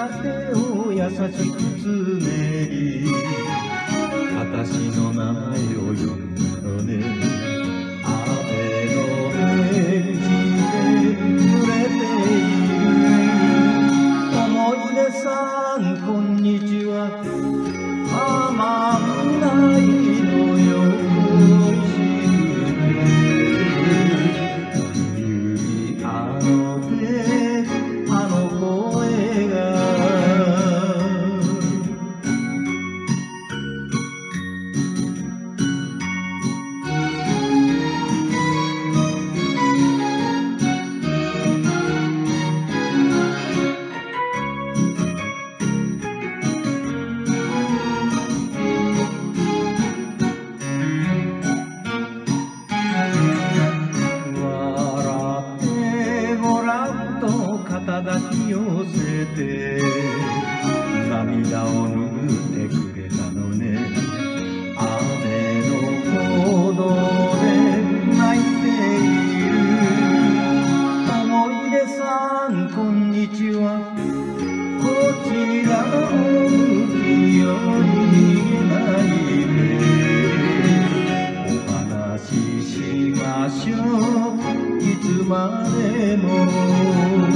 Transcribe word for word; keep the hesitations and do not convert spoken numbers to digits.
が手を優しくつねり、私の名前を呼んだのね。雨の返事で濡れている。思い出さんこんにちは、たまんないのよ。恋しくて指あの手あの声が肩抱き寄せて涙を拭ってくれたのね。雨の鼓動で泣いている。思い出さんこんにちは、こちらを向きよ逃げないで。お話ししましょういつまでも。